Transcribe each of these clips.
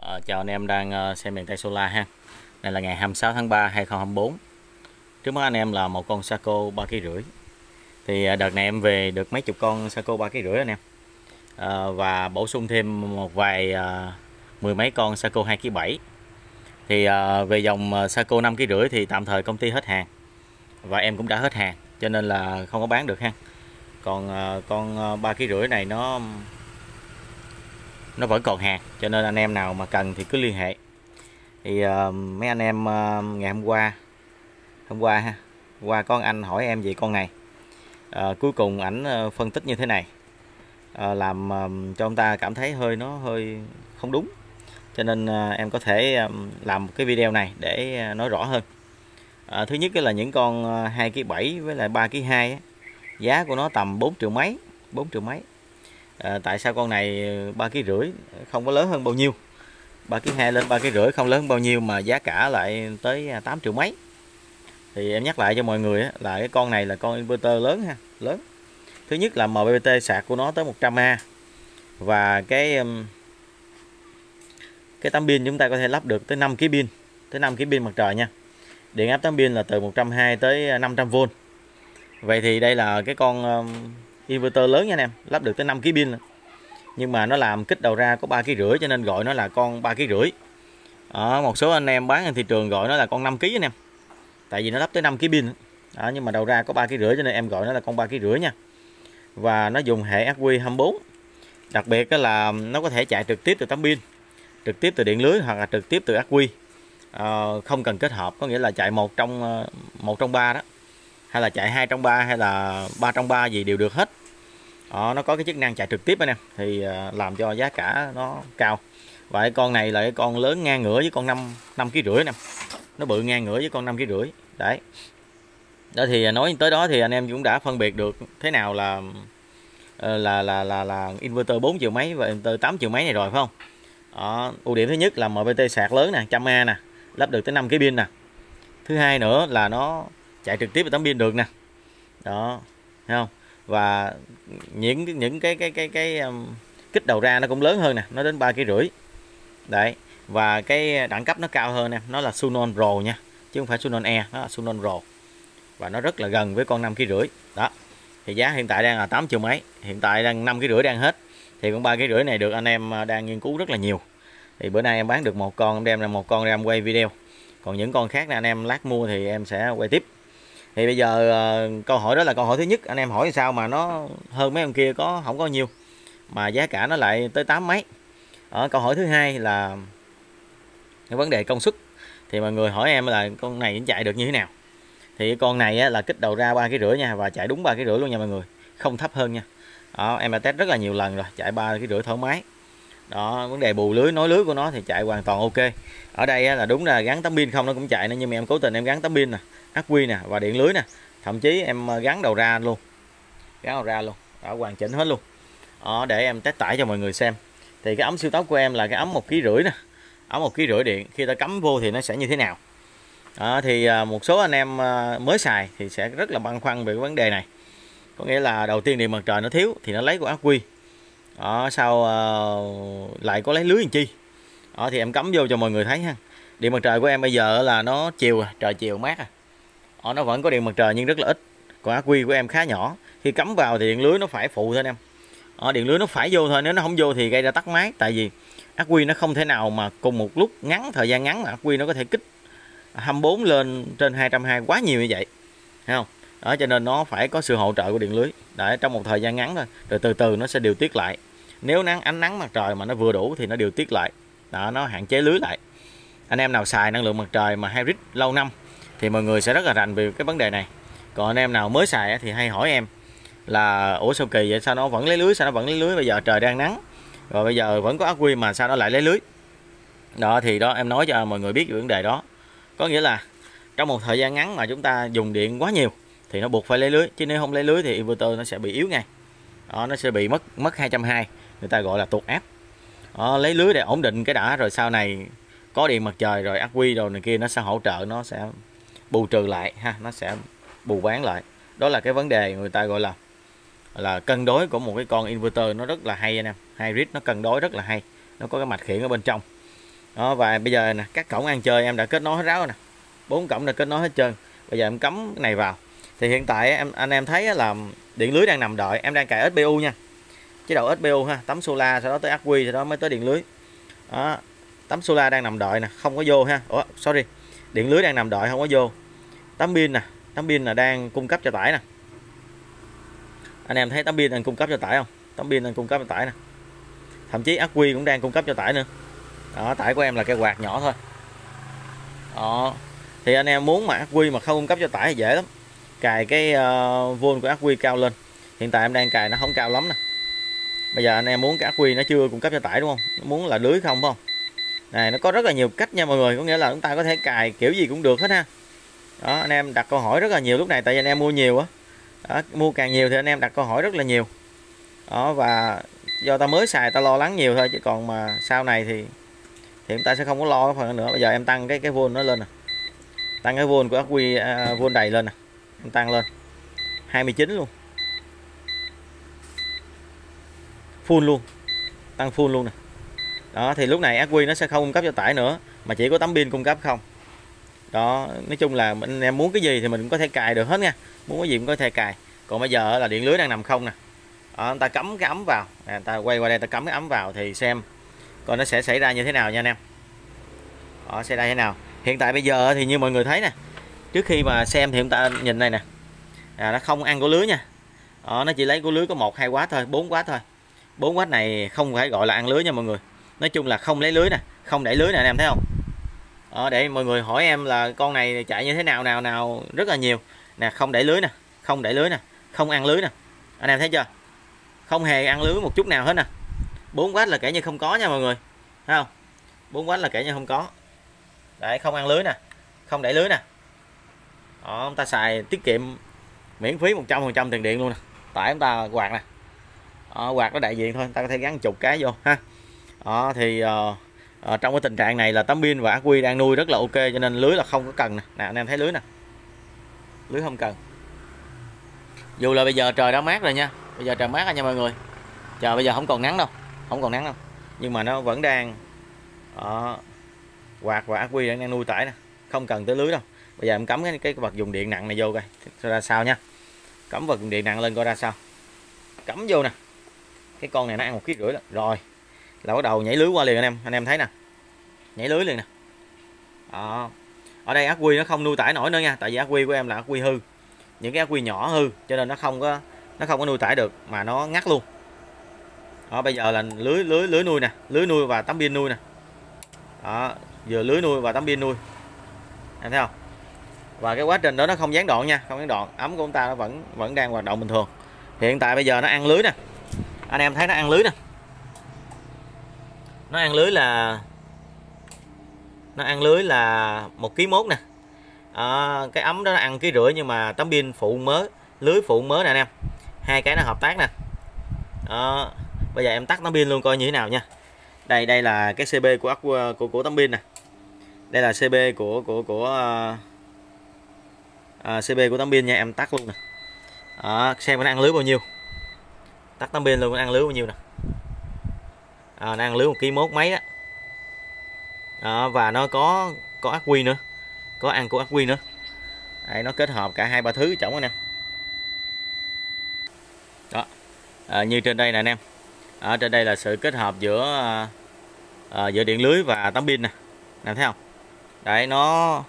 Chào anh em đang xem miền Tây Solar ha. Đây là ngày 26 tháng 3 2024. Trước mắt anh em là một con Saco 3,5 kg. Thì đợt này em về được mấy chục con Saco 3,5 kg anh em. Và bổ sung thêm một vài mười mấy con Saco 2,7 kg. Thì về dòng Saco 5,5 kg thì tạm thời công ty hết hàng. Và em cũng đã hết hàng cho nên là không có bán được ha. Còn con 3,5 kg này nó vẫn còn hàng, cho nên anh em nào mà cần thì cứ liên hệ. Thì mấy anh em ngày hôm qua ha, qua có anh hỏi em về con này, cuối cùng ảnh phân tích như thế này, làm cho ông ta cảm thấy nó hơi không đúng, cho nên em có thể làm một cái video này để nói rõ hơn. Thứ nhất là những con 2,7 kg với lại 3,2 kg giá của nó tầm 4 triệu mấy. Tại sao con này 3,5 kg không có lớn hơn bao nhiêu, 3,2 kg lên 3,5 kg không lớn hơn bao nhiêu mà giá cả lại tới 8 triệu mấy. Thì em nhắc lại cho mọi người là cái con này là con inverter lớn ha, lớn. Thứ nhất là MPPT sạc của nó tới 100A, và cái tấm pin chúng ta có thể lắp được tới 5 kg pin, mặt trời nha. Điện áp tấm pin là từ 120 tới 500V. Vậy thì đây là cái con inverter lớn nha anh em, lắp được tới 5 kg pin. Nhưng mà nó làm kích đầu ra có 3,5 kg cho nên gọi nó là con 3,5 kg. Một số anh em bán trên thị trường gọi nó là con 5 kg anh em. Tại vì nó lắp tới 5 kg pin. Nhưng mà đầu ra có 3,5 kg cho nên em gọi nó là con 3,5 kg nha. Và nó dùng hệ ắc quy 24. Đặc biệt là nó có thể chạy trực tiếp từ tấm pin, trực tiếp từ điện lưới hoặc là trực tiếp từ ắc quy. Không cần kết hợp, có nghĩa là chạy một trong ba đó, hay là chạy 2 trong 3 hay là 3 trong 3 gì đều được hết. Nó có cái chức năng chạy trực tiếp anh em, thì làm cho giá cả nó cao. Và cái con này là cái con lớn ngang ngửa với con 5,5 kg nè, nó bự ngang ngửa với con 5,5 kg đấy. Đó thì nói tới đó thì anh em cũng đã phân biệt được thế nào là inverter 4 triệu mấy và inverter 8 triệu mấy này rồi phải không? Ưu điểm thứ nhất là MPPT sạc lớn nè, 100A nè, lắp được tới 5 kg pin nè. Thứ hai nữa là nó chạy trực tiếp vào tấm pin được nè. Đó, thấy không? Và những cái kích đầu ra nó cũng lớn hơn nè, nó đến 3,5 kg. Đấy, và cái đẳng cấp nó cao hơn nè, nó là Sunon Pro nha, chứ không phải Sunon E, nó là Sunon Pro. Và nó rất là gần với con 5,5 kg. Đó. Thì giá hiện tại đang là 8 triệu mấy, hiện tại đang 5,5 kg đang hết. Thì con 3,5 kg này được anh em đang nghiên cứu rất là nhiều. Thì bữa nay em bán được một con, em đem ra một con ra em quay video. Còn những con khác này anh em lát mua thì em sẽ quay tiếp. Thì bây giờ câu hỏi đó là câu hỏi thứ nhất, anh em hỏi sao mà nó hơn mấy ông kia không có nhiều mà giá cả nó lại tới 8 mấy. Câu hỏi thứ hai là cái vấn đề công suất. Thì mọi người hỏi em là con này chạy được như thế nào. Thì con này là kích đầu ra 3,5 kg nha, và chạy đúng 3,5 kg luôn nha mọi người, không thấp hơn nha. Em đã test rất là nhiều lần rồi, chạy 3,5 kg thoải mái. Đó, vấn đề bù lưới, nối lưới của nó thì chạy hoàn toàn ok. Ở đây là đúng là gắn tấm pin không nó cũng chạy nữa, nhưng mà em cố tình em gắn tấm pin nè, ắc quy nè và điện lưới nè, thậm chí em gắn đầu ra luôn, đó, hoàn chỉnh hết luôn. Để em test tải cho mọi người xem. Thì cái ấm siêu tốc của em là cái ấm 1,5 kg nè, ấm 1,5 kg điện, khi ta cắm vô thì nó sẽ như thế nào. Thì một số anh em mới xài thì sẽ rất là băn khoăn về cái vấn đề này. Có nghĩa là đầu tiên điện mặt trời nó thiếu thì nó lấy của ắc quy. Sau lại có lấy lưới làm chi. Thì em cắm vô cho mọi người thấy ha. Điện mặt trời của em bây giờ là nó chiều, trời chiều mát nó vẫn có điện mặt trời nhưng rất là ít. Còn ắc quy của em khá nhỏ, khi cắm vào thì điện lưới nó phải phụ thôi anh em. Điện lưới nó phải vô thôi, nếu nó không vô thì gây ra tắt máy. Tại vì ắc quy nó không thể nào mà cùng một lúc thời gian ngắn mà ắc quy nó có thể kích 24 lên trên 220 quá nhiều như vậy, thấy không? Đó, cho nên nó phải có sự hỗ trợ của điện lưới để trong một thời gian ngắn thôi, rồi từ từ nó sẽ điều tiết lại. Nếu ánh nắng mặt trời mà nó vừa đủ thì nó điều tiết lại. Đó, nó hạn chế lưới lại. Anh em nào xài năng lượng mặt trời mà hybrid lâu năm thì mọi người sẽ rất là rành về cái vấn đề này. Còn anh em nào mới xài thì hay hỏi em là ủa sao kỳ vậy, sao nó vẫn lấy lưới, bây giờ trời đang nắng rồi bây giờ vẫn có ắc quy mà sao nó lại lấy lưới. Đó thì đó, em nói cho mọi người biết về vấn đề đó. Có nghĩa là trong một thời gian ngắn mà chúng ta dùng điện quá nhiều thì nó buộc phải lấy lưới, chứ nếu không lấy lưới thì inverter nó sẽ bị yếu ngay. Nó sẽ bị mất 220, người ta gọi là tụt áp. Lấy lưới để ổn định cái đã, rồi sau này có điện mặt trời rồi ắc quy rồi này kia nó sẽ hỗ trợ, nó sẽ bù trừ lại ha, nó sẽ bù bán lại. Đó là cái vấn đề người ta gọi là cân đối của một cái con inverter, nó rất là hay anh em. Hybrid nó cân đối rất là hay, nó có cái mạch khiển ở bên trong. Đó, và bây giờ nè, các cổng ăn chơi em đã kết nối hết ráo rồi nè, 4 cổng đã kết nối hết trơn. Bây giờ em cắm cái này vào thì hiện tại anh em thấy là điện lưới đang nằm đợi. Em đang cài SPU nha, chế độ SPU ha, tấm solar, sau đó tới ắc quy, sau đó mới tới điện lưới. Đó, tấm solar đang nằm đợi nè, không có vô ha. Ủa, sorry, điện lưới đang nằm đợi không có vô. Tấm pin nè, tấm pin là đang cung cấp cho tải nè. Anh em thấy tấm pin đang cung cấp cho tải không? Tấm pin đang cung cấp cho tải nè. Thậm chí ắc quy cũng đang cung cấp cho tải nữa. Đó, tải của em là cây quạt nhỏ thôi. Đó, thì anh em muốn mà ắc quy mà không cung cấp cho tải thì dễ lắm. Cài cái vôn của ắc quy cao lên. Hiện tại em đang cài nó không cao lắm nè. Bây giờ anh em muốn cái ắc quy nó chưa cung cấp cho tải đúng không? Muốn là lưới không phải không? Này, nó có rất là nhiều cách nha mọi người, có nghĩa là chúng ta có thể cài kiểu gì cũng được hết ha. Đó, anh em đặt câu hỏi rất là nhiều lúc này, tại vì anh em mua nhiều á. Đó, mua càng nhiều thì anh em đặt câu hỏi rất là nhiều. Đó, và do ta mới xài ta lo lắng nhiều thôi, chứ còn mà sau này thì chúng ta sẽ không có lo cái phần nữa. Bây giờ em tăng cái vôn nó lên nè, tăng cái vôn của ắc quy vôn đầy lên nè, em tăng lên 29 luôn, full luôn, tăng full luôn nè. Đó, thì lúc này ắc quy nó sẽ không cung cấp cho tải nữa, mà chỉ có tấm pin cung cấp không. Đó, nói chung là anh em muốn cái gì thì mình cũng có thể cài được hết nha, muốn cái gì cũng có thể cài. Còn bây giờ là điện lưới đang nằm không nè. Đó, người ta cắm cái ấm vào, người ta quay qua đây ta cắm cái ấm vào thì xem coi nó sẽ xảy ra như thế nào nha anh em. Đó, xảy ra thế nào. Hiện tại bây giờ thì như mọi người thấy nè, trước khi mà xem thì chúng ta nhìn này nè, nó không ăn của lưới nha. Đó, nó chỉ lấy của lưới có 1-2W thôi, 4W thôi. 4W này không phải gọi là ăn lưới nha mọi người. Nói chung là không lấy lưới nè, không đẩy lưới nè, anh em thấy không? Đó, để mọi người hỏi em là con này chạy như thế nào nào rất là nhiều nè, không đẩy lưới nè, không đẩy lưới nè, không ăn lưới nè, anh em thấy chưa? Không hề ăn lưới một chút nào hết nè. 4W là kể như không có nha mọi người, thấy không? 4W là kể như không có. Đấy, không ăn lưới nè, không đẩy lưới nè. Đó, chúng ta xài tiết kiệm miễn phí 100% tiền điện luôn nè. Tại chúng ta quạt nè. Đó, quạt nó đại diện thôi, ta có thể gắn chục cái vô ha. Đó, thì trong cái tình trạng này là tấm pin và ắc quy đang nuôi rất là ok, cho nên lưới là không có cần nè. Nè, anh em thấy lưới nè, lưới không cần. Dù là bây giờ trời đã mát rồi nha, bây giờ trời mát rồi nha mọi người. Trời bây giờ không còn nắng đâu, không còn nắng đâu, nhưng mà nó vẫn đang quạt và ắc quy đang nuôi tải nè, không cần tới lưới đâu. Bây giờ em cắm cái vật dùng điện nặng này vô coi ra sao nha. Cắm vật dùng điện nặng lên coi ra sao. Cắm vô nè, cái con này nó ăn 1,5 kg rồi là bắt đầu nhảy lưới qua liền anh em thấy nè, nhảy lưới liền nè. Đó. Ở đây ắc quy nó không nuôi tải nổi nữa nha, tại vì ắc quy của em là ắc quy hư, những cái ắc quy nhỏ hư, cho nên nó không có nuôi tải được mà nó ngắt luôn. Đó, bây giờ là lưới nuôi nè, lưới nuôi và tấm pin nuôi nè. Đó, vừa lưới nuôi và tấm pin nuôi, em thấy không? Và cái quá trình đó nó không gián đoạn nha, không gián đoạn, ấm của chúng ta nó vẫn đang hoạt động bình thường. Hiện tại bây giờ nó ăn lưới nè, anh em thấy nó ăn lưới nè, nó ăn lưới là 1,1 kg nè. Cái ấm đó nó ăn 1,5 kg, nhưng mà tấm pin phụ mớ, lưới phụ mớ nè anh em, hai cái nó hợp tác nè. Đó, bây giờ em tắt tấm pin luôn coi như thế nào nha. Đây là cái CB của tấm pin nè, đây là CB CB của tấm pin nha, em tắt luôn nè. Đó, xem nó ăn lưới bao nhiêu, tắt tấm pin luôn, nó ăn lưới bao nhiêu nè. Nó ăn lưới 1,1 kg mấy đó. Đó, và nó có ắc quy nữa, có ăn của ắc quy nữa. Đấy, nó kết hợp cả 2-3 thứ trọng anh em. Đó, như trên đây nè anh em, ở trên đây là sự kết hợp giữa điện lưới và tấm pin nè, em thấy không? Đấy, nó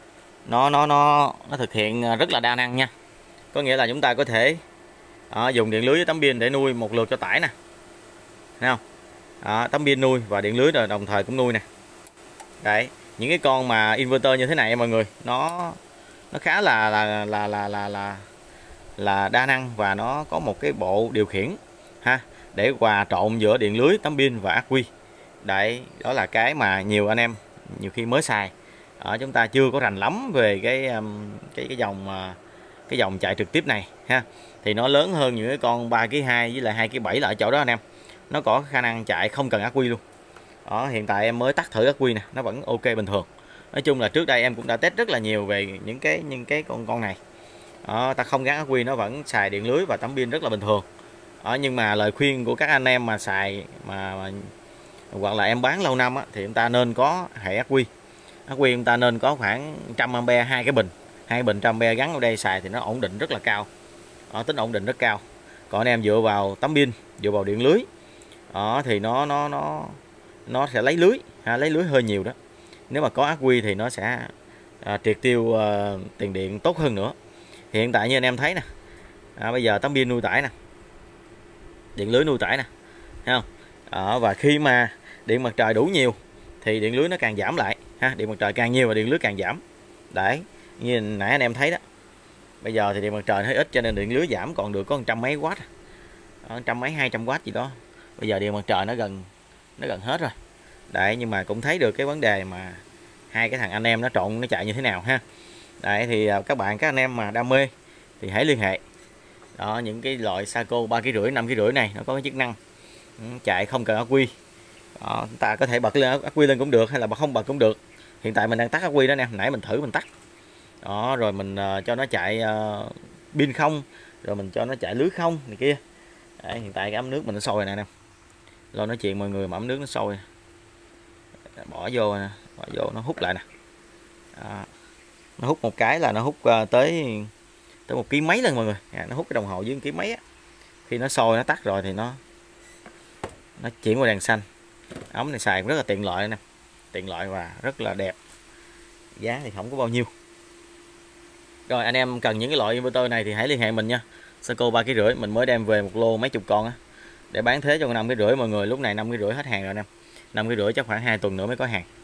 thực hiện rất là đa năng nha. Có nghĩa là chúng ta có thể dùng điện lưới với tấm pin để nuôi một lượt cho tải nè, thấy không? Tấm pin nuôi và điện lưới rồi đồng thời cũng nuôi nè. Đấy, những cái con mà inverter như thế này mọi người, nó khá là đa năng, và nó có một cái bộ điều khiển ha, để hòa trộn giữa điện lưới, tấm pin và ắc quy. Đấy, đó là cái mà nhiều anh em nhiều khi mới xài, chúng ta chưa có rành lắm về cái dòng chạy trực tiếp này ha. Thì nó lớn hơn những cái con 3,2 kg với lại 2,7 kg là ở chỗ đó anh em, nó có khả năng chạy không cần ắc quy luôn. Đó, hiện tại em mới tắt thử ắc quy nè, nó vẫn ok bình thường. Nói chung là trước đây em cũng đã test rất là nhiều về những cái con này. Đó, ta không gắn ắc quy nó vẫn xài điện lưới và tấm pin rất là bình thường. Đó, nhưng mà lời khuyên của các anh em mà xài hoặc là em bán lâu năm á, thì chúng ta nên có hệ ắc quy. Ắc quy chúng ta nên có khoảng 100A, hai cái bình 100A gắn ở đây xài thì nó ổn định rất là cao. Đó, tính ổn định rất cao. Còn anh em dựa vào tấm pin, dựa vào điện lưới đó, thì nó sẽ lấy lưới lấy lưới hơi nhiều đó. Nếu mà có ắc quy thì nó sẽ triệt tiêu tiền điện tốt hơn nữa. Hiện tại như anh em thấy nè, bây giờ tấm pin nuôi tải nè, điện lưới nuôi tải nè, thấy không? Và khi mà điện mặt trời đủ nhiều thì điện lưới nó càng giảm lại ha, điện mặt trời càng nhiều và điện lưới càng giảm. Đấy, như nãy anh em thấy đó, bây giờ thì điện mặt trời hơi ít cho nên điện lưới giảm còn được có 100 mấy watt, 100 mấy 200W gì đó. Bây giờ điện mặt trời nó gần hết rồi. Đấy, nhưng mà cũng thấy được cái vấn đề mà hai cái thằng anh em nó trộn nó chạy như thế nào ha. Đấy thì các anh em mà đam mê thì hãy liên hệ. Đó, những cái loại Saco 3,5 kg 5,5 kg này nó có cái chức năng chạy không cần ắc quy. Đó, ta có thể bật lên ắc quy lên cũng được hay là không bật cũng được. Hiện tại mình đang tắt ắc quy đó nè, nãy mình thử mình tắt. Đó, rồi mình cho nó chạy pin không, rồi mình cho nó chạy lưới không này kia. Đấy, hiện tại cái ấm nước mình nó sôi nè, lo nói chuyện mọi người mà ấm nước nó sôi, bỏ vô nè, bỏ vô nó hút lại nè. Đó, nó hút một cái là nó hút tới 1 kg mấy lần mọi người. Nó hút cái đồng hồ dưới 1 kg mấy á. Khi nó sôi nó tắt rồi thì nó chuyển qua đèn xanh. Ống này xài rất là tiện lợi nè, tiện lợi và rất là đẹp. Giá thì không có bao nhiêu. Rồi anh em cần những cái loại inverter này thì hãy liên hệ mình nha. Saco 3,5 kg mình mới đem về một lô mấy chục con á để bán thế cho 5,5 kg mọi người. Lúc này 5,5 kg hết hàng rồi nè. 5,5 kg chắc khoảng 2 tuần nữa mới có hàng.